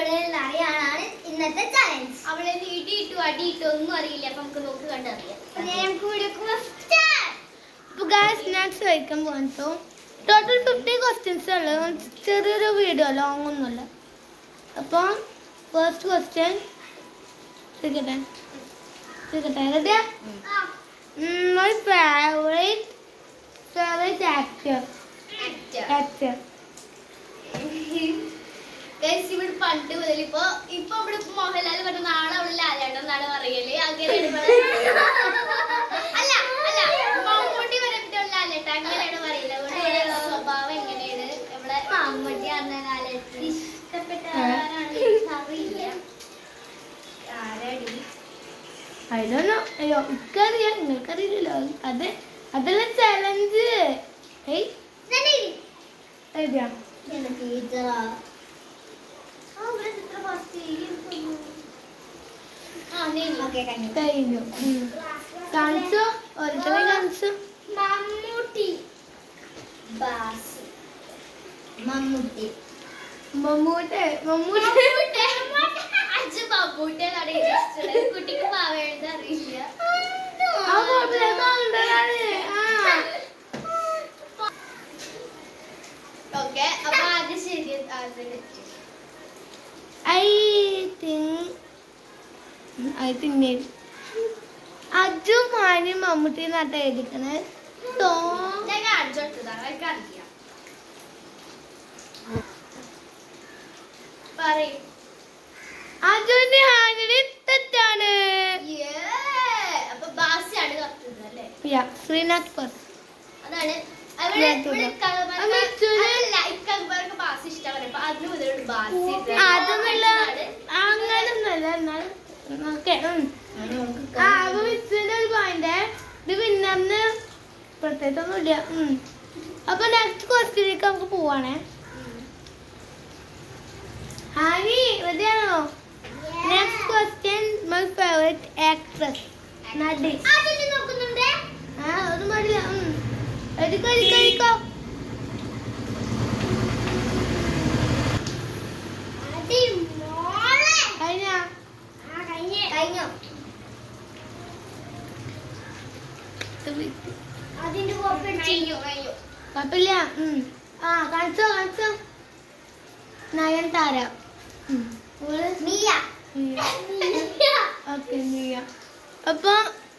അറിയാനാണ് ഇന്നത്തെ ചാലഞ്ച്. അവളെ നീട്ടിയിട്ടു അടിയിട്ടു ഒന്നും അറിയില്ല. അപ്പൊ നമുക്ക് നോക്കി കണ്ടറിയാം. സ്നാക്സ് കഴിക്കാൻ പോകാൻ ടോട്ടൽ 50 ക്വസ്റ്റ്യൻസ് ഉള്ളത്. ചെറിയൊരു വീഡിയോ ലോങ് ഒന്നുമല്ല. അപ്പം ഫസ്റ്റ് ക്വസ്റ്റ്യൻ റെഡിയാ? My favourite actor. ഇവിടെ പണ്ട് മുതൽ ഇപ്പൊ ഇവിടെ മോഹൻലാൽ പറഞ്ഞ നാളെ അവള് ലാലേട്ടൻ എന്നാണ് പറയല്. അങ്ങനെയാണ് അല്ല അല്ല മമ്മൂട്ടി പറഞ്ഞിട്ട് ലാലേട്ടൻ അങ്ങനെയാണ് പറയില്ല. സ്വഭാവം എങ്ങനെയാണ് ഇവിടെ മമ്മൂട്ടി പറഞ്ഞ ലാലേട്ടൻ ഇഷ്ടപ്പെട്ട ആരാണ് അറിയില്ല. ആരടി അയ്യോ ഇക്കറിയാം, നിങ്ങൾക്കറിയില്ലല്ലോ. അതല്ല ചലഞ്ച്. കഴിഞ്ഞു. കാണിച്ചോ, ഓരോരുത്തരെ കാണിച്ചോ. മമ്മൂട്ടി, മമ്മൂട്ടി കുട്ടിക്ക് പാവേണ്ട അറിയില്ല. ഓക്കെ, അപ്പൊ ആദ്യം ശരി. I think അജു മാനി മമ്മൂട്ടി നാട്ട എഴുതിക്കണേ. അജുവിന്റെ ഹാൻഡിൽ തെറ്റാണ്. അപ്പൊ ബാസിയാണ് കത്തുന്നത് അല്ലേ? ശ്രീനാഥ് പർ. അതാണ് ബാസി ഇഷ്ടമാണ്. അതൊന്നുമില്ല, അങ്ങനൊന്നുമല്ല. എന്നാലും ഒരു പോയിന്റ്. ഇത് പിന്നന്ന് പ്രത്യേകിച്ചൊന്നുമില്ല. അപ്പൊ നെക്സ്റ്റ് ക്വസ്റ്റ്യനിലേക്ക് നമുക്ക് പോവാണേ. ഹാനി റെഡിയാണോ? Next question, my favourite actress. നടി. ഒന്നും പാടില്ല. കഴിക്കോ. കുഴപ്പമില്ല. കാണിച്ചോ. നയൻതാര. ഓക്കെ, മിയ. അപ്പൊ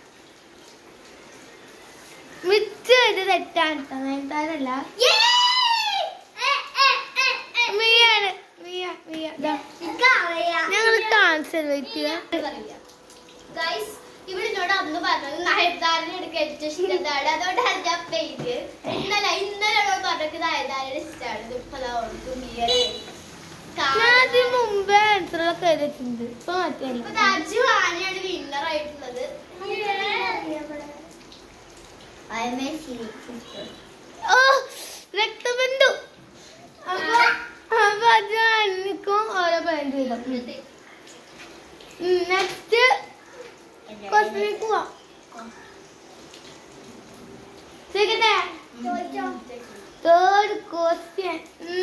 മിച്ച് ഇത് തെറ്റാണ്. നയൻതാരല്ല, മിയാണ്. ഞങ്ങൾ ആൻസർ വെയിറ്റ് ഇവരിനോട് അന്ന് പറഞ്ഞത് നയൻതാരനെ എടുക്കാൻ ഏറ്റവും ഇഷ്ടമാണ്. അതുകൊണ്ടാണ് ഞാൻ പേര്. ഇന്നലെ പറഞ്ഞത് നയൻതാരയുടെ ഇഷ്ടമാണ്. മുമ്പേ ആൻസറൊക്കെ എഴുതിയിട്ടുണ്ട്. ഇപ്പൊ അജു ആനയാണ് വിന്നർ ആയിട്ടുള്ളത്. രക്തബന്ധു. അപ്പൊ അജു ആനക്കും ഓരോ പോയിന്റ് ചെയ്തു. നെക്സ്റ്റ് ക്വസ്റ്റ്യനിലേക്ക് പോവാം. Third question,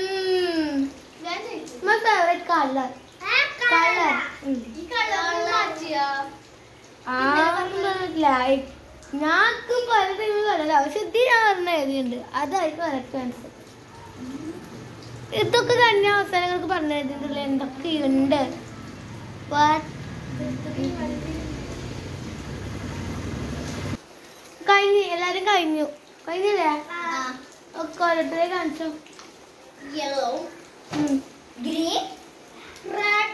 my favorite color. ഞങ്ങക്ക് പല ടൈമിൽ കളല്ല, പക്ഷെ ഇതിന് പറഞ്ഞ എഴുതിയുണ്ട്. അതായിരിക്കും കറക്റ്റ് ആൻസർ. ഇതൊക്കെ തന്നെ അവസരങ്ങൾക്ക് പറഞ്ഞു എഴുതിയിട്ടുള്ള എന്തൊക്കെയുണ്ട്. എല്ലാരും കഴിഞ്ഞില്ലേ? ഒക്കെ ഓരോരുത്തരെ കാണിച്ചോ. യെല്ലോ, ഗ്രീൻ, റെഡ്,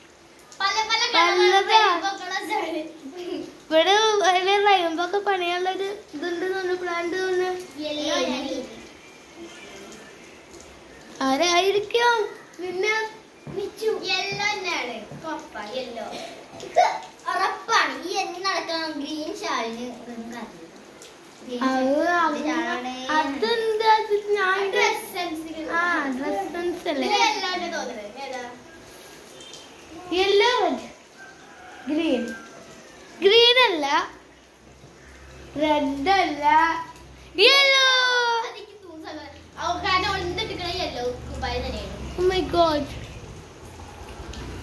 ഇവിടെ റൈമ്പോ ഒക്കെ പണിയുള്ളൊരു ഇതുണ്ട് തോന്നുന്നു. പ്ലാന്റ് തോന്നുന്നു. ആരായിരിക്കും? പിന്നെ യെല്ലോ തന്നെയാണ്. യെല്ലോ ഉറപ്പാണ്. ഈ എന്നെ നടക്കണം. ഗ്രീൻ ഷാളിന് അതെന്താ? ഞാൻ യെല്ലോ, ഗ്രീൻ അല്ല, റെഡ് അല്ല, യെല്ലോ. കാരണം യെല്ലോ കുപ്പായ തന്നെയാണ്. Oh my god.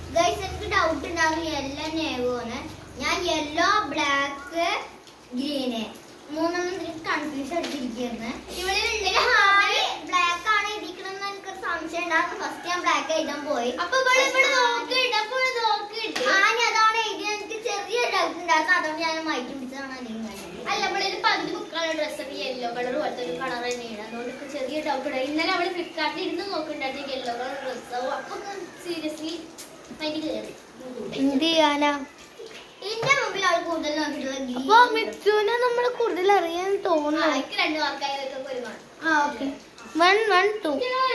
ഗൈസ് എനിക്ക് ഡൗട്ട് ഉണ്ടാകും യെല്ലോ നേവോന്ന്. ഞാൻ യെല്ലോ ബ്ലാക്ക് ഗ്രീന് മൂന്നെണ്ണം കൺഫ്യൂഷൻ അടിച്ചിരിക്കുന്നു. ഇവിടെ ബ്ലാക്ക് ആണ് ഇരിക്കണമെന്ന് എനിക്കൊരു സംശയം ഉണ്ടാകും. ഫസ്റ്റ് ഞാൻ ബ്ലാക്ക് എഴുതാൻ പോയി. അപ്പൊ നോക്കിട്ട് അതാണ് എഴുതി. എനിക്ക് ചെറിയ ഡൗട്ട് ഉണ്ടായിരുന്നു. അതുകൊണ്ട് ഞാൻ മാറ്റി പിടിച്ചതാണ്. അല്ല ഇവിടെ ഒരു പകുതി ബുക്കാണ് ഡ്രസ്സൊക്കെ യെല്ലോ കളർ പോലത്തെ ഒരു കളർ തന്നെയാണ്. അതുകൊണ്ട് ചെറിയ ഡൗട്ട് ഉണ്ടായി. ഇന്നലെ അവള് ഫ്ലിപ്കാർട്ടിൽ ഇരുന്ന് നോക്കുന്നുണ്ടായിരുന്നു യെല്ലോ കളർ ഡ്രസ്സ്. അപ്പൊ സീരിയസ്ലി മൈൻഡ് കയറി. എന്ത് ചെയ്യാനാ? എന്റെ മുമ്പിൽ അവൾ കൂടുതൽ നോക്കിയിട്ടുള്ള അപ്പൊ മിച്ചുവിനെ നമ്മൾ കൂടുതൽ അറിയാൻ തോന്നുന്നു. എനിക്ക് 2 മാർക്കായി ഒരു കാണും. ഓക്കെ 1 1 2.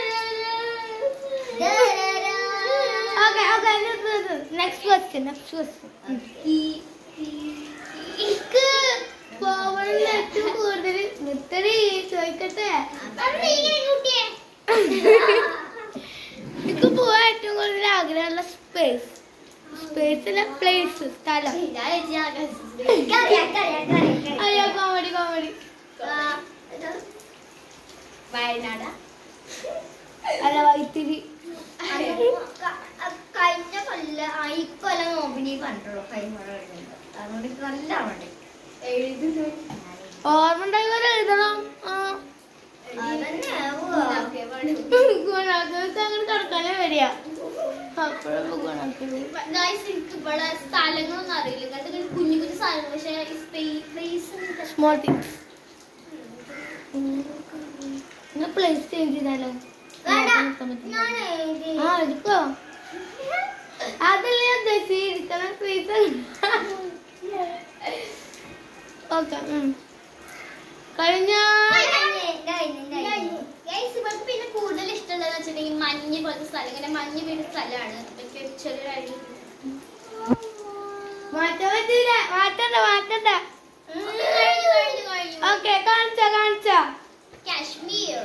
Okay. Next question. എനിക്ക് പോവാനുള്ള ഏറ്റവും കൂടുതൽ മിത്തരി ചോദിക്കട്ടെ. എനിക്ക് പോവാൻ ഏറ്റവും കൂടുതൽ ആഗ്രഹമുള്ള സ്പേസിലെ പ്ലേസ് സ്ഥലം. അയ്യോ കോമഡി വയനാട് അല്ല വൈത്തിരി. കഴിഞ്ഞ ഇക്കൊല്ലം നോമ്പിനി കണ്ടുള്ളൂ. കഴിഞ്ഞ അതുകൊണ്ട് നല്ല അവിടെ ഓർമ്മ ഉണ്ടായി വരെ എഴുതണം. ഗുണാക്കൾക്ക് അങ്ങനെ കിടക്കാനേ വരിക. അപ്പോഴപ്പോ ഗുണാക്കി ഇവിടെ സ്ഥലങ്ങളൊന്നും അറിയില്ല. കുഞ്ഞു കുഞ്ഞു സ്ഥലങ്ങൾ. പക്ഷെ സ്മോൾ തിങ്സ്. പ്ലേസ് ചേഞ്ച് ചെയ്താലോ? എടുക്കോ? അതല്ലേ ഞാൻ ഉദ്ദേശിച്ചിരിക്കണ പ്ലേസ്. ഓക്കെ കഴിഞ്ഞ പിന്നെ കൂടുതൽ ഇഷ്ടമുള്ളതെന്ന് വെച്ചിട്ടുണ്ടെങ്കിൽ മഞ്ഞ് പോലത്തെ സ്ഥലം. ഇങ്ങനെ മഞ്ഞ് വീട് സ്ഥലമാണ്. ചെറിയൊരു ഐഡിയ. മാറ്റാൻ പറ്റില്ല. മാറ്റണ്ട. ഓക്കെ കാണിച്ച കാശ്മീർ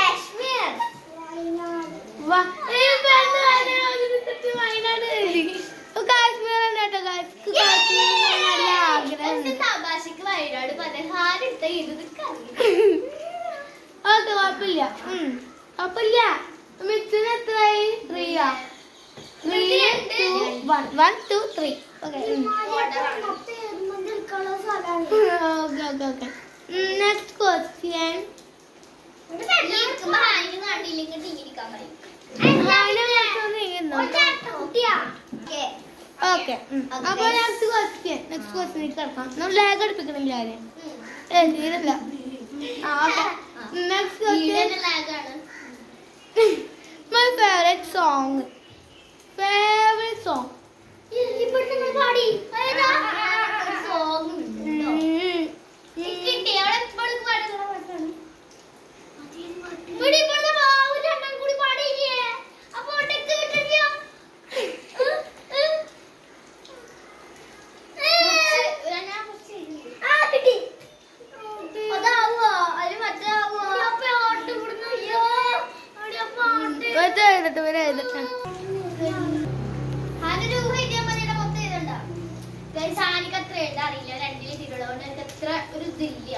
വയനാട് കാശ്മീർ നല്ല ആഗ്രഹം. തമാശക്ക് വയനാട് പലഹാരെടുത്ത ഇത് ഓക്കെ കുഴപ്പമില്ല. മിസ്സിന് എത്രയായി? 3 1 2 3. Okay next question. ഓക്കെ അപ്പൊ നെക്സ്റ്റ് ക്വസ്റ്റ്യൻ കിടക്കാം. നമ്മൾ ലാഗ് അടുപ്പിക്കണമെങ്കിൽ ആരെയും തീരല്ല. Next question. My favourite song. സാനിക്ക് അത്ര എഴുതാൻ അറിയില്ല. 2 തീരുള്ളതുകൊണ്ട് എനിക്ക് അത്ര ഒരു ഇതില്ല.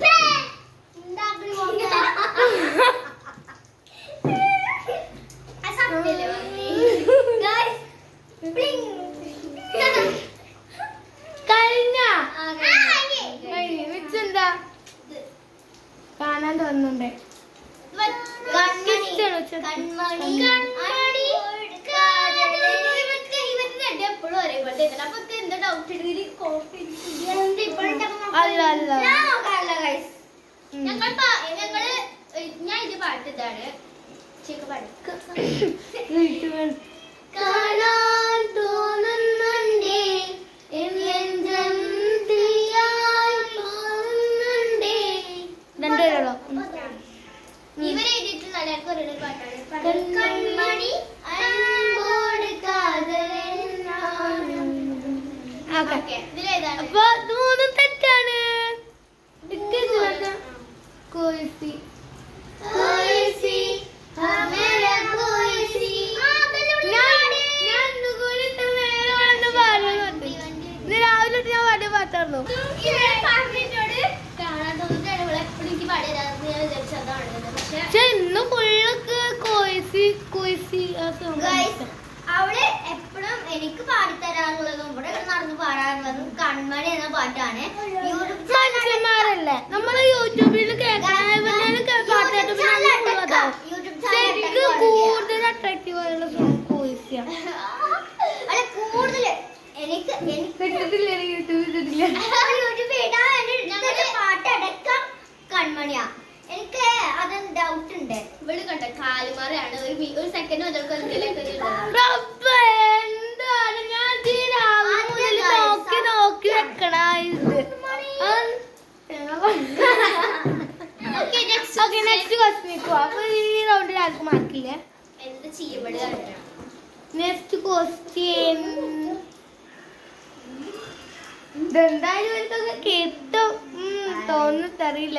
എന്താ കാണാൻ തോന്നുന്നുണ്ട്. എപ്പോഴും ഒരേപോലത്തെ അപ്പൊ എന്താ ഡൗട്ട്? ഞാൻ ഇത് പാട്ട് ഇതാണ്. കാണാൻ തോന്നുന്നുണ്ടേ രണ്ടുപേരുള്ളോ? ഇവരെ എഴുതിയിട്ടുള്ള എല്ലാവർക്കും ഒരേ പാട്ടാണ്. കൺമണി അൻപോട് ഇതിലേതാണ്? അപ്പൊ ഇത് 3 തെറ്റാണ്. കോഴ്സി രാവിലെ ഞാൻ പാടിയ പാട്ടായിരുന്നു. പക്ഷെ ഇന്ന് ഫുള്ളൊക്കെ കോഴ്സി അവിടെ എപ്പോഴും എനിക്ക് പാടിത്തരാറുള്ളതും ഇവിടെ നടന്ന് പാടാറുള്ളതും കൺമണി എന്ന പാട്ടാണ്. മനുഷ്യന്മാരല്ലേ നമ്മള് യൂട്യൂബിൽ കൂടുതൽ അട്രാക്റ്റീവ് ആയുള്ള വോയിസ് അല്ല കൂടുതല് എനിക്ക് യൂട്യൂബിൽ പാട്ടടക്കം കൺമണിയാ. എനിക്ക് അത് ഡൗട്ട് ഉണ്ട്. ഇവിടെ കണ്ട കാലുമാറിയാണ് ഒരു സെക്കൻഡ് എന്താണ് ഞാൻ നോക്കി നോക്കി വെക്കണ ഇത്. നെക്സ്റ്റ് ക്വസ്റ്റ്യൻ അപ്പൊ ഈ റൗണ്ടിൽ ആർക്കും മാർക്കില്ലേ? എന്ത് ചെയ്യപ്പെടുക? നെക്സ്റ്റ് ക്വസ്റ്റ്യൻ ഇതെന്തായാലും എനിക്കൊക്കെ കേട്ടോ തോന്നിട്ടറിയില്ല.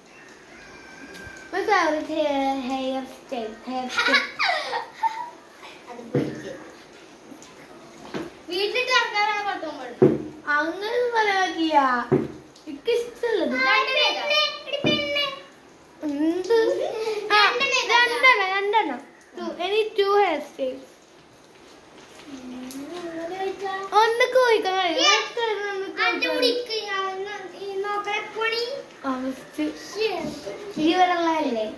ഹെയർ സ്റ്റൈൽ വീട്ടിലിട്ട് ഇറക്കാനാണ് പറ്റും. അങ്ങനെ പറയാൻ പറ്റില്ല. എനിക്ക് ഇഷ്ടമുള്ളത് എന്ത് രണ്ടെണ്ണം എനി 2 ഹെയർ സ്റ്റൈൽ. ഒന്നൊക്കെ ഇവരുള്ളതല്ലേ?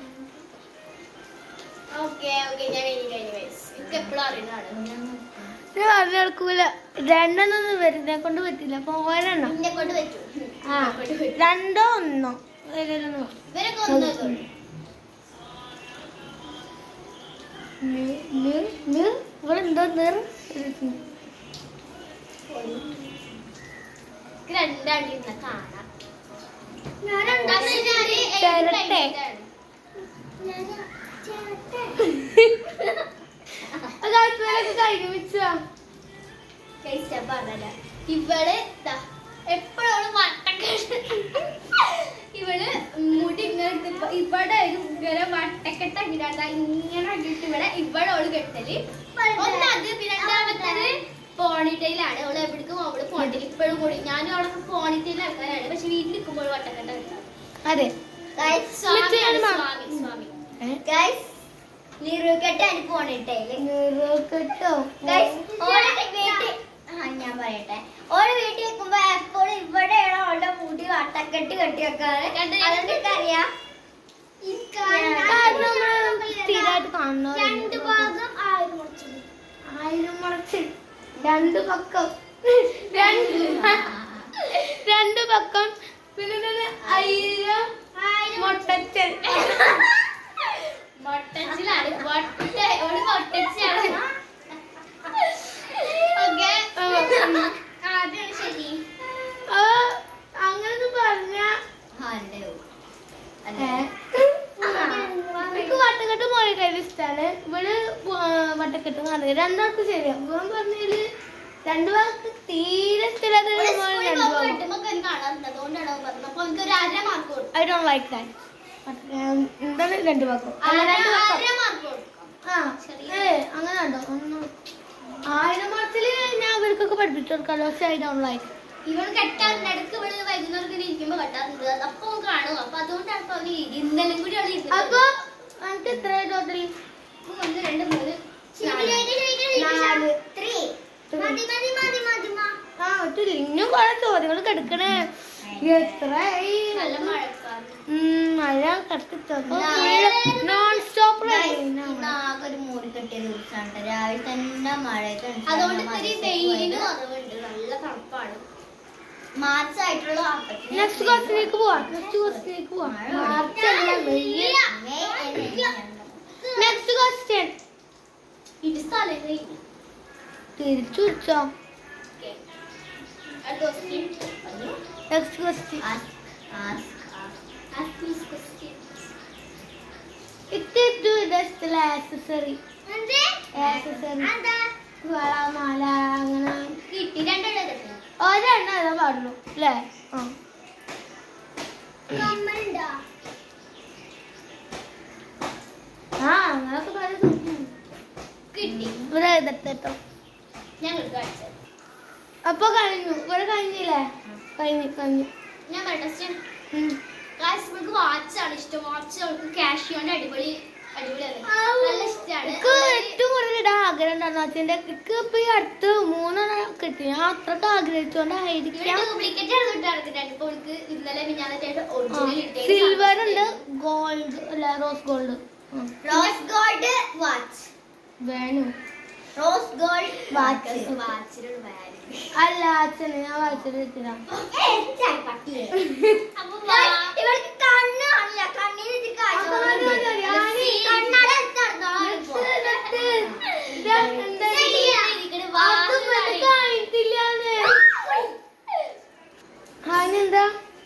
പറഞ്ഞെടുക്കൂല. രണ്ടെണ്ണം വരുന്നേ കൊണ്ട് പറ്റില്ല. അപ്പൊ ഒരെണ്ണം രണ്ടോ ഒന്നോ ഇവിടെ എന്തോ നിറം രണ്ടാണ്ടിരുന്ന കാണാം. ഇവള് എപ്പോഴും ഇവള് മുടി ഇങ്ങനെ ഇവിടെ ഇങ്ങനെ വട്ടക്കെട്ടാക്കിട്ടാ ഇങ്ങനെ ആക്കിയിട്ട് ഇവളോള് കെട്ടല് ഒന്നത്. പിന്നെ രണ്ടാമത്തത് പോണിറ്റയിലാണ്. അവള് എവിടേക്കും അവള് പോണിറ്റയിൽ ഇപ്പോഴും കൂടി ഞാനും അവളൊക്കെ പോണിറ്റയിൽ ആൾക്കാരാണ്. പക്ഷെ വീട്ടിൽ നിൽക്കുമ്പോൾ വട്ടക്കെട്ട കിട്ടാം. അതെ ഞാൻ പറയട്ടെ. ഓരോ വീട്ടിൽ നിൽക്കുമ്പോ എപ്പോഴും ഇവിടെയാണ് അവളുടെ മുടി വട്ടക്കെട്ട് കെട്ടി വെക്കാറ്. അതെന്തൊക്കെ അറിയാം? സ്ഥിരമായിട്ട് കാണുന്നു. 2 ഭാഗം 1000 മുളച്ച് 2 പക്കം 2 പക്കം പിന്നെ 1000 മൊട്ടച്ചൽ മൊട്ടച്ചിലാണ്. മൊട്ടച്ചാണ്. ശരി അങ്ങനൊന്നും പറഞ്ഞ എനിക്ക് വട്ടക്കെട്ട് മോളിക്കായിട്ട് ഇഷ്ടമാണ്. ഇവിടെ വട്ടക്കെട്ട് കാണുക രണ്ടാൾക്ക് ശരിയാവും. ഇവൻ പറഞ്ഞതില് 2 വാക്ക് തീരെ ഇഷ്ടമില്ലാത്ത ഐ ഡോണ്ട് ലൈക്ക് ദാറ്റ്. എന്താണ് 2 വാക്കോ? അങ്ങനെ ഉണ്ടോ? 1000 മാസത്തില് ഞാൻ ഇവർക്കൊക്കെ പഠിപ്പിച്ചു കൊടുക്കാമല്ലോ. പക്ഷെ ഐ ഡോണ്ട് ലൈക്ക്. ഇവൾ കെട്ടാറുണ്ട്. ഇടയ്ക്ക് ഇവിടെ വൈകുന്നേരം ഇരിക്കുമ്പോ കെട്ടാറുണ്ട്. അപ്പൊ കാണും. അപ്പൊ അതുകൊണ്ടാണ് ഇപ്പൊ അവന് ഇന്നലെ കൂടി അവള് അപ്പൊ എനിക്ക് എത്ര ടോട്ടൽ? 1 2 3 4 ഇന്നും കുറെ ചോദ്യങ്ങൾ കിടക്കണേ. എത്ര നല്ല മഴക്കാറ്. മഴ കത്തിച്ചപ്പോ നോൺ സ്റ്റോപ്പ് ഒരു മൂടി കെട്ടിയ ദിവസമാണ്. രാവിലെ തന്നെ മഴ. അതുകൊണ്ട് വെയിലിന് കുറവുണ്ട്. നല്ല തണുപ്പാണ്. മാർച്ച് ആയിട്ടുള്ള നെക്സ്റ്റ് ക്വസ്റ്റിലേക്ക് പോവാം. നെക്സ്റ്റ് ക്വസ്റ്റ്യൻ ഇത് സ്ഥലം തിരിച്ചു വെച്ചോ. നെക്സ്റ്റ് ക്വസ്റ്റ്യൻ ആക്സസറി വള മാല അങ്ങനെ കിട്ടി. 2 ഒരെണ്ണം ഏതാ പാടുള്ളൂ അല്ലേ? അങ്ങനൊക്കെ പറഞ്ഞു കിട്ടി. ഇവിടെ എഴുതട്ടോ. ഞങ്ങൾ കാണിച്ചത് അപ്പൊ കഴിഞ്ഞു. ഇവിടെ കഴിഞ്ഞില്ലേ? കഴിഞ്ഞു. ഞാൻ പറയട്ടെ. വാച്ചാണ് ഇഷ്ടം. വാച്ച് അവൾക്ക് കാഷ്യോന്റെ അടിപൊളി അടിപൊളിയാണ്. നല്ല ഇഷ്ടമാണ്. എനിക്ക് ഏറ്റവും കൂടുതൽ ഇടാൻ ആഗ്രഹം ഉണ്ടായിരുന്നു അച്ഛൻ്റെ എനിക്ക് ഇപ്പൊ ഈ അടുത്ത് 3 കിട്ടി. ഞാൻ അത്രക്ക് ആഗ്രഹിച്ചോണ്ടായിരിക്കാം. ഡ്യൂപ്ലിക്കേറ്റ് ആണ് കിട്ടാറുണ്ട്. ഇപ്പൊ അവൾക്ക് ഇന്നലെ മിഞ്ഞാന്നായിട്ട് ഒറിജിനൽ സിൽവർ ഉണ്ട്, ഗോൾഡ് അല്ല rose gold. Rose gold watch വേണു റോസ് ഗോൾഡ് വാച്ച് വാച്ചിനോട് വാല്യൂ. അല്ല അച്ഛന് ഞാൻ വായിച്ചിട്ട് ഇവൾക്ക് കണ്ണ് കാണില്ല. കണ്ണിന് ഇത് എന്താ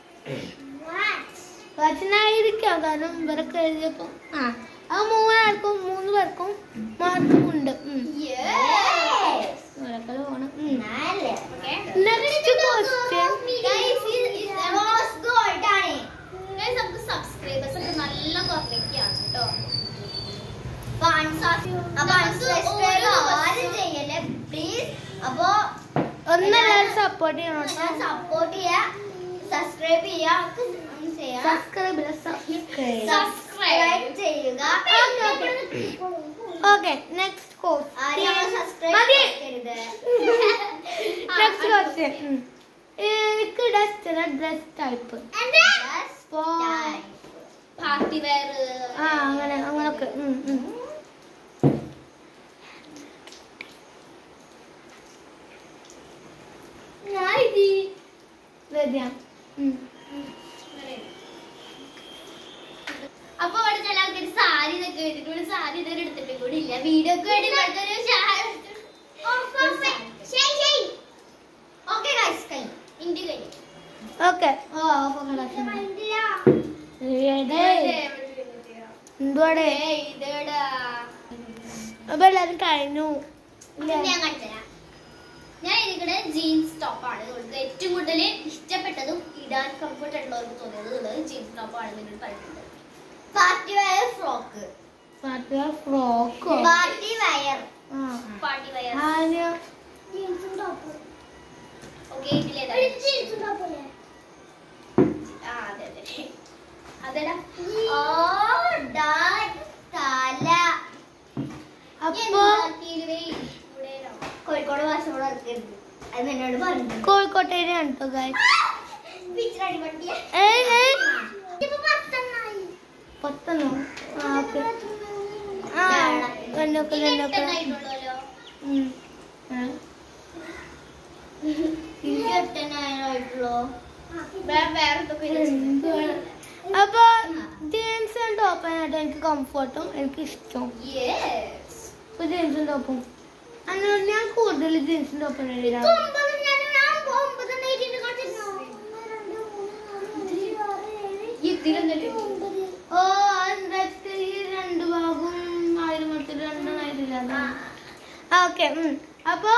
വാച്ചനായിരിക്കാം. കാരണം ഇവരൊക്കെ എഴുതിയപ്പോ അത് 3 പേർക്കും മാർക്കും ഉണ്ട്. നെക്സ്റ്റ് ക്വസ്റ്റ്യൻ റോസ് ഗോൾഡ് ആണ്. നമുക്ക് സബ്സ്ക്രൈബേഴ്സ് ഒക്കെ നല്ല കുറഞ്ഞൊക്കെയാണ് കേട്ടോ. ആരും ചെയ്യല്ലേ പ്ലീസ്. അപ്പൊ ഒന്നെല്ലാരും സപ്പോർട്ട് ചെയ്യണം. സപ്പോർട്ട് ചെയ്യാ, സബ്സ്ക്രൈബ് ചെയ്യാ, സബ്സ്ക്രൈബ് ചെയ്യുക. Okay next next question. എനിക്ക് ഇഷ്ടമുള്ള ഡ്രസ് ടൈപ്പ് പാർട്ടി വെയർ അങ്ങനൊക്കെ. അപ്പൊ അവിടെ ചില ആൾക്കാർ സാരി ഇതൊക്കെ ഇട്ടിട്ട് സാരി ഇതൊക്കെ എടുത്തിട്ട് കൂടി ഇല്ല. വീഡിയോ ഒക്കെ വേണ്ടി എന്തുവാടേ അപ്പൊ എല്ലാരും കഴിഞ്ഞു. ഞാൻ ഇതിവിടെ ജീൻസ് ടോപ്പാണ്. നിങ്ങൾക്ക് ഏറ്റവും കൂടുതൽ ഇഷ്ടപ്പെട്ടതും ഇടാൻ കംഫർട്ട് ഉള്ളവർക്ക് തോന്നിയത് ജീൻസ് ടോപ്പാണ് നിങ്ങൾ പറയുന്നത്. Party wear frock. പാർട്ടി ഫ്രോക്കോ? Party wear. Party wear. ജീൻസും ടോപ്പും. ഓക്കേ ഇതിലേതാ? ജീൻസും ടോപ്പല്ലേ? അതെ അതെടാ. ഓ ഡാഡ് തല. അപ്പൊ കോഴിക്കോട് ഭാഷ കൂടെ ഇറക്കരുത്. അത് എന്നോട് പറഞ്ഞു. കോഴിക്കോട്ടേനാണ് കേട്ടോ ഗൈസ്. പത്തെണ്ണോ? അപ്പൊ ജീൻസും ടോപ്പാനായിട്ട് എനിക്ക് കംഫർട്ടും എനിക്ക് ഇഷ്ടം. ഇപ്പൊ ജീൻസും ടോപ്പും അതിനോട് ഞാൻ കൂടുതൽ ജീൻസും ടോപ്പാണ് ഇടാം. ഓ അതൊക്കെ ഈ 2 ഭാഗവും 1000 മൊത്തത്തിൽ 2 ഓക്കെ. അപ്പൊ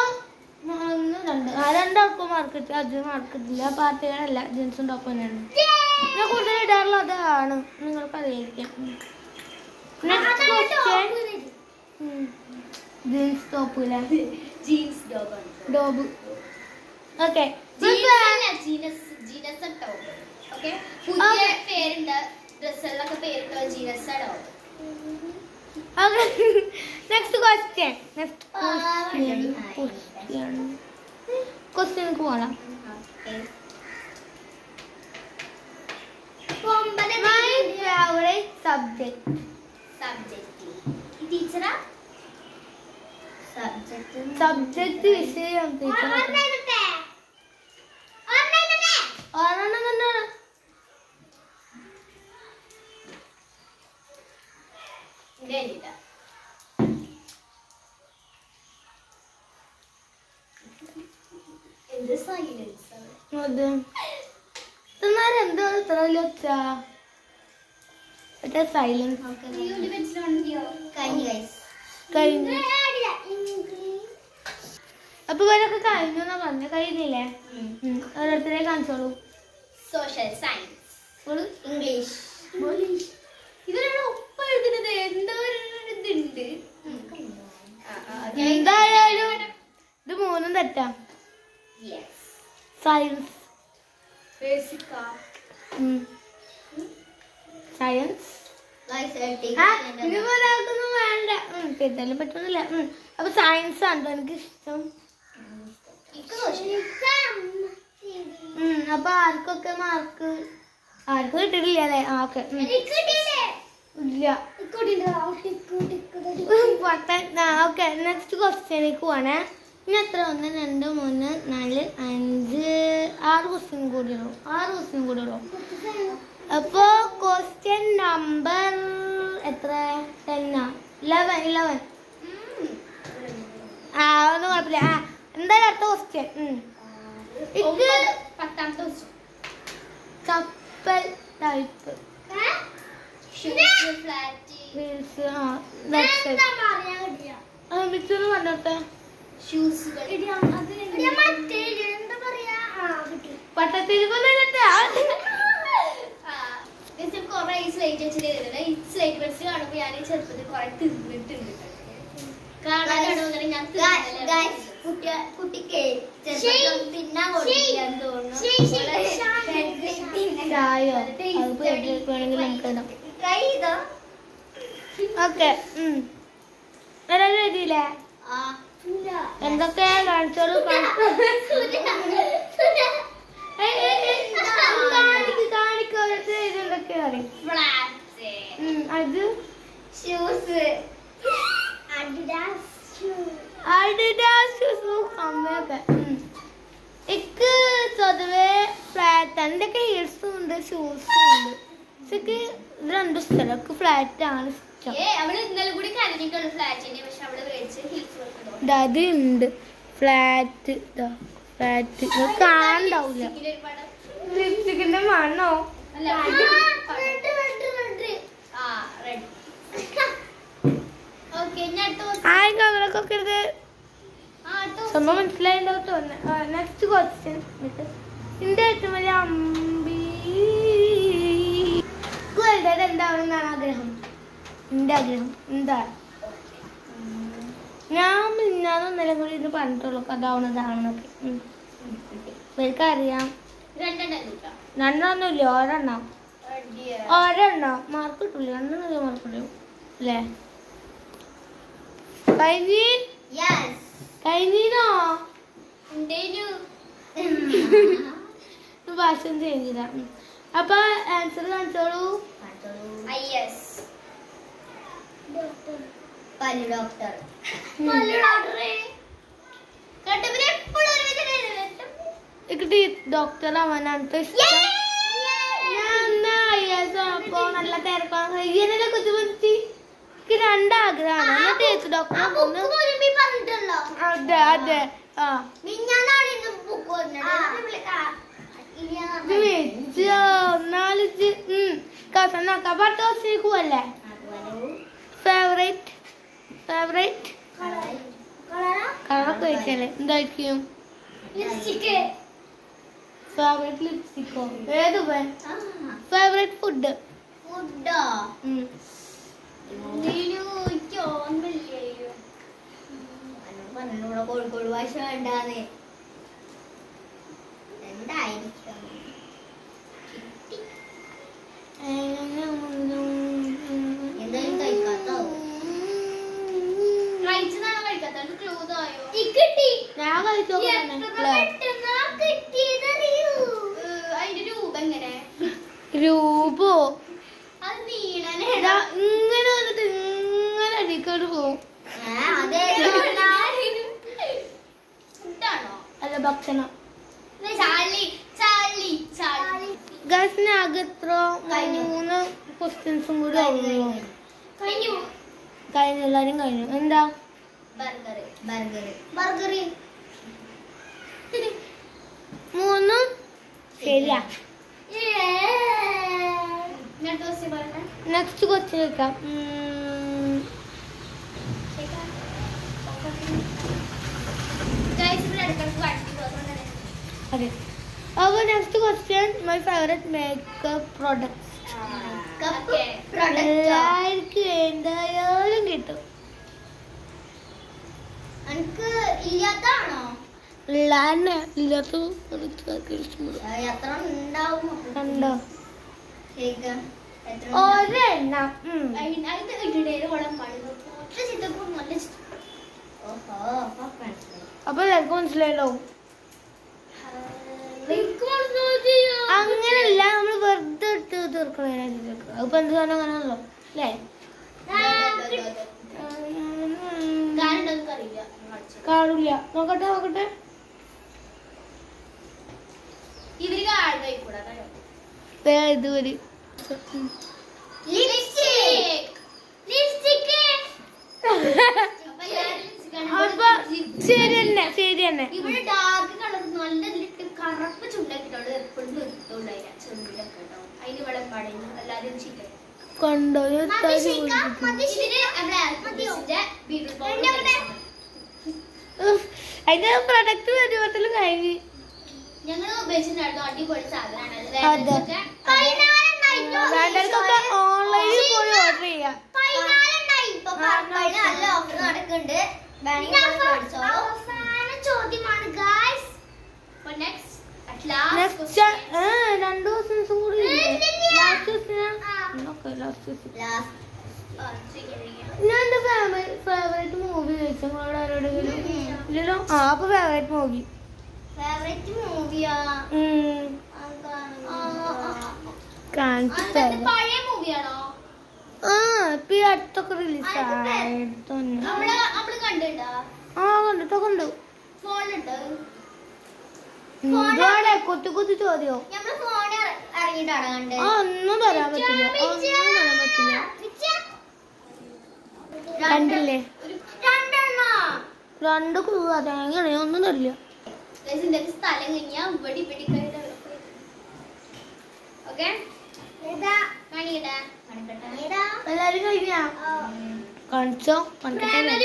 2 മാർക്കറ്റ് അത് മാർക്കറ്റില്ല. പാർട്ടികളല്ല ജീൻസും ടോപ്പ് തന്നെയാണ് ഞാൻ കൂടുതൽ ഇടാറുള്ളത്. അതാണ് നിങ്ങൾക്ക് അറിയിക്കാം. Next question. ജീൻസ് ടോപ്പില്ല ജീൻസ് ഡോബ്. ഓക്കെ പുതിയ പേരുണ്ട് ഡ്രസ്സുകളിലൊക്കെ പേരുണ്ടോ? Jeans top. Next question. Question പോകണം. My favorite subject. ടീച്ചറാ? സബ്ജക്ട് വിഷയം ടീച്ചർ. എന്ത് സൈലൻസ് അതെ എന്തോ ഇത്ര വലിയ ഒച്ച. സൈലൻസ് കഴിഞ്ഞു. അപ്പൊ ഇവരൊക്കെ കഴിഞ്ഞു എന്നാ പറഞ്ഞ കഴിഞ്ഞില്ലേ? ഓരോരുത്തരെ കാണിച്ചോളൂ. Social science, English. ഇതിനാണ് ഒപ്പം എഴുതുന്നത്. എന്തോ ഇതുണ്ട്. എന്തായാലും ഇത് 3 തെറ്റാ. സയൻസ് ബേസിക്കാ സയൻസ് ഇനി ഒരാൾക്കൊന്നും വേണ്ട ചെയ്താലും പറ്റുന്നില്ല. അപ്പൊ സയൻസ് ആണ് എനിക്ക് ഇഷ്ടം. അപ്പൊ ആർക്കൊക്കെ മാർക്ക് ആർക്കും കിട്ടിയിട്ടില്ല അല്ലേ? ഓക്കെ ഇല്ല. ഓക്കെ നെക്സ്റ്റ് ക്വസ്റ്റ്യനിലേക്ക് പോവാണേ. ഇനി എത്ര 1 2 3 4 5 6 ക്വസ്റ്റ്യൻ കൂടി ഉള്ളൂ. അപ്പൊ ക്വസ്റ്റ്യൻ നമ്പർ എത്ര 10 11 ഒന്നും കുഴപ്പമില്ല. എന്തായാലും അടുത്ത ക്വസ്റ്റ്യൻ കപ്പൽ ടൈപ്പ് മിച്ചൊന്ന് പറഞ്ഞോട്ടെ. പട്ടത്തിരിപ്പൊന്നും കൊറേ സ്ലേറ്റ് വെച്ചിട്ട് ഈ സ്ലേറ്റ് വെച്ച് കാണുമ്പോ ഞാൻ ചെറുപ്പത്തിൽ കൊറേ തിന്നിട്ടുണ്ട്. കാണാനാണ് ഞാൻ കുട്ടിക്ക് ഓക്കെ എഴുതിയില്ലേ? എന്തൊക്കെയാ കാണിച്ചോളൂ. എന്തൊക്കെയാ അറിയും അത് എനിക്ക് സ്വതവേ ഫ്ലാറ്റ് എന്തൊക്കെ ഹീൽസും ഉണ്ട് ഷൂസും ഉണ്ട്. പക്ഷെ ഇത് രണ്ടും ഇഷ്ടമല്ല. എനിക്ക് ഫ്ലാറ്റ് ആണ് ഇഷ്ടം. അത് ഉണ്ട് ഫ്ലാറ്റ് ഫ്ലാറ്റ് കാണണ്ടാവില്ല. ലിപ്സ്റ്റിക്കിന്റെ മണ്ണോ ആരും കവറൊക്കെ ഇത് സംഭവം മനസ്സിലായിണ്ടാവും തോന്നുന്നു. നെക്സ്റ്റ് ക്വസ്റ്റ്യൻ എന്റെ ഏറ്റവും വലിയ എന്താണെന്നാണ് ആഗ്രഹം? എന്റെ ആഗ്രഹം എന്താ? ഞാൻ മിന്നാന്ന് ഒന്നരം കൂടി ഇത് പറഞ്ഞിട്ടുള്ളൂ അതാവുന്നതാണെന്നൊക്കെ. എനിക്കറിയാം. 2 ഒരെണ്ണം മാർക്ക് കിട്ടില്ല. 2 മാർക്ക് കിട്ടും അല്ലേ? കഴിഞ്ഞോ? ഭാഷ ചേഞ്ച് ചെയ്താ. അപ്പൊ ആൻസർ കാണിച്ചോളൂ. ഡോക്ടർ ആവാനാണ് ഇഷ്ടം. അപ്പൊ നല്ല തിരക്കാണ്. ഇയ്യനെ കുറിച്ച് എനിക്ക് 2 ആഗ്രഹമാണ്. Teacher doctor. അതെ അതെ ല്ലേ? ഫേവറേറ്റ് കളറൊക്കെ ചോദിച്ചാലേ എന്തായിരിക്കും? ഫേവറേറ്റ് ലിപ്സ്റ്റിക്കോ? ഏത് ഫേവറേറ്റ് ഫുഡ്? കോഴിക്കോട് ഭാഷ വേണ്ടാന്ന് എന്തായിരിക്കും? എന്തായാലും കഴിക്കാത്തോ? ഞാൻ കഴിച്ചോ. രൂപോ ഇങ്ങനെ വന്നിട്ട് ഇങ്ങനെ അടിക്കോട്ട് പോവും. അല്ല ഭക്ഷണം. ഗസിനാകെ എത്ര 3 ക്വസ്റ്റ്യൻസും കൂടി കഴിഞ്ഞു. എല്ലാരും കഴിഞ്ഞു. എന്താ? ബർഗർ 3 ശരിയാ. നെക്സ്റ്റ് ക്വസ്റ്റ്യൻ വെക്കാം. അതെ. അപ്പോൾ next question my favourite makeup products. എല്ലാവർക്കും എന്തായാലും കിട്ടും. എനിക്ക് ഇല്ലാത്താണോ? ഇല്ലാത്ത എത്ര ഉണ്ടാവും? കണ്ടോ? ഒരെണ്ണം അതിന്റെ ഇടയിൽ വളം പാടുന്നു ഒറ്റ ചിത്രപ്പോൾ നല്ല ചിത്രം. ഓഹോ അപ്പൊ എല്ലാവർക്കും മനസ്സിലായിട്ടുണ്ടാവും. എനിക്ക് മനസ്സിലായില്ല. അങ്ങനല്ല നമ്മള് വെറുതെ എടുത്ത് തീർക്കണ അപ്പൊ എന്ത് സാധനം അങ്ങനെയാണല്ലോ അല്ലേ? കാരണം എനിക്കറിയില്ല. കാണില്ല. നോക്കട്ടെ നോക്കട്ടെ. ഇവര് കാണുകൂടാ ഇത് ഒരു അപ്പൊ ശരി തന്നെ ശരി തന്നെ. ഇവിടെ ഡാർക്ക് കളർ നല്ല ഇതിലിട്ട് കറുപ്പ് ചുണ്ടാക്കിട്ടുള്ളത് എപ്പോഴും നിർത്തുണ്ടായില്ല ചെറുതിലൊക്കെ കേട്ടോ. അതിന് ഇവിടെ പടയുന്നു എല്ലാരും ചിക്കൻ കൊണ്ടോ അതിന്റെ പ്രൊഡക്റ്റ് വരുമ്പോഴത്തേലും കഴിഞ്ഞ് ഞങ്ങൾ ഉപയോഗിച്ചിട്ടുണ്ടായിരുന്നു. അടിപൊളി സാധനമാണ്. വേണ്ടവർക്കൊക്കെ ഓൺലൈനിൽ പോയി ഓർഡർ ചെയ്യാം. നല്ല ഓഫർ നടക്കുന്നുണ്ട്. അവസാന ചോദ്യമാണ് ഗായ്സ്. നെക്സ്റ്റ് 2 ദിവസം കൂടി ഞാൻ എന്റെ ഫേവറേറ്റ് മൂവി ചോദിച്ചു നിങ്ങളോട് ആരോടെങ്കിലും ഇല്ലല്ലോ. അപ്പൊ ഫേവറേറ്റ് മൂവി ഫേവറേറ്റ് മൂവിയാ കാണിച്ചു പഴയ മൂവിയാണോ? ഇപ്പൊ ഈ അടുത്തൊക്കെ റിലീസ് ആയിട്ട് നമ്മള് കണ്ടിട്ടുണ്ടോ? കണ്ടിട്ടൊക്കെ ഉണ്ട്. ഫോണിലുണ്ടോ? കൊത്തി കൊത്തി ചോദ്യോ നമ്മള് ഫോണിൽ ഇറങ്ങിയിട്ടാണ് കണ്ടത്. ഒന്നും പറയാൻ പറ്റില്ല. ഒന്നും പറയാൻ പറ്റില്ല. കണ്ടില്ലേ? രണ്ട് ക്ലൂ അതെങ്ങനെ ഒന്നും തരില്ല. സ്ഥലം കഴിഞ്ഞാൽ ഇവിടെ ഇവിടെ ഓക്കെ എല്ലാരും കഴിഞ്ഞാ കാണിച്ചോ കണ്ടിട്ടേ.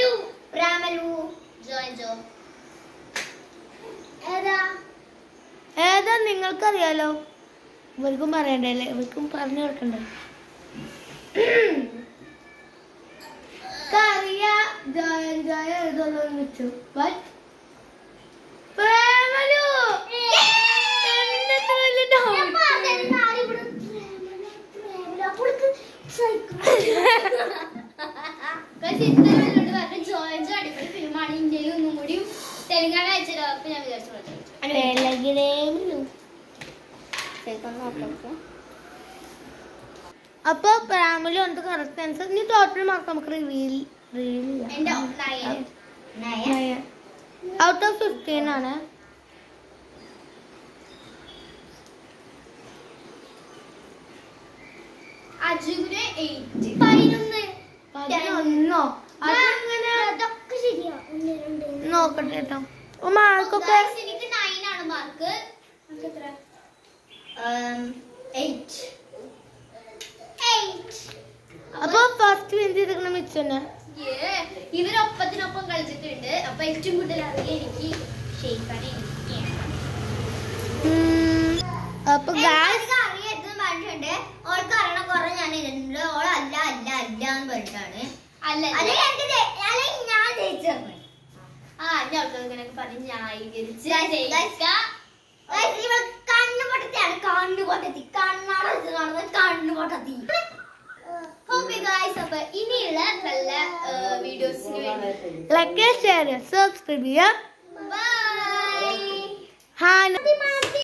ഏതാ നിങ്ങൾക്കറിയാലോ. ഇവർക്കും പറയണ്ടല്ലേ, ഇവർക്കും പറഞ്ഞു കൊടുക്കണ്ടേ. വെച്ചു അടിപൊളി ഫിലിമാണ്. ഇന്ത്യയിൽ ഒന്നും കൂടി തെലുങ്കാന അയച്ചത്. അപ്പൊ ഞാൻ വിചാരിച്ചു അപ്പൊ ഫാമിലി ഉണ്ട് കറക്റ്റ് ആൻസർ. ഇനി ടോട്ടൽ മാർക്ക് നമുക്ക് റിവീൽ ഔട്ട് ഓഫ് 15 ആണ്. അജുവിന് 8. 11 അതങ്ങനെ നോക്കട്ടെ കേട്ടോ. മാർക്കൊക്കെ എനിക്ക് 9 ആണ് മാർക്ക്. എത്ര? 8. അപ്പൊ ഫസ്റ്റ് വിൻ ചെയ്തിരിക്കണ മിച്ച് തന്നെ. ഇവരൊപ്പത്തിനൊപ്പം കളിച്ചിട്ടുണ്ട്. അപ്പൊ ഏറ്റവും കൂടുതൽ അറിയാം എനിക്ക് ഷെയ്ഖാനെ. അപ്പൊ ഗായ്സ് അറിയാം പറഞ്ഞിട്ടുണ്ട്. ഓൾക്ക് അറിയണ കുറെ ഞാൻ ഇരുന്നുണ്ട്. ഓൾ അല്ല അല്ല അല്ല എന്ന് പറഞ്ഞിട്ടാണ്. അല്ല ഞാൻ ജയിച്ചു. ഇങ്ങനെ പറഞ്ഞ് ന്യായീകരിച്ച് കണ്ണു പൊട്ടത്തിയാണ്. കണ്ണു പൊട്ടത്തി കണ്ണാടത്ത് കാണുന്നത് കണ്ണു പൊട്ടത്തി. അപ്പൊ ഇനിയുള്ള നല്ല വീഡിയോസിന് വേണ്ടി ലൈക്ക് ഷെയർ സബ്സ്ക്രൈബ് ചെയ്യാം. ബൈ. ഹായ്.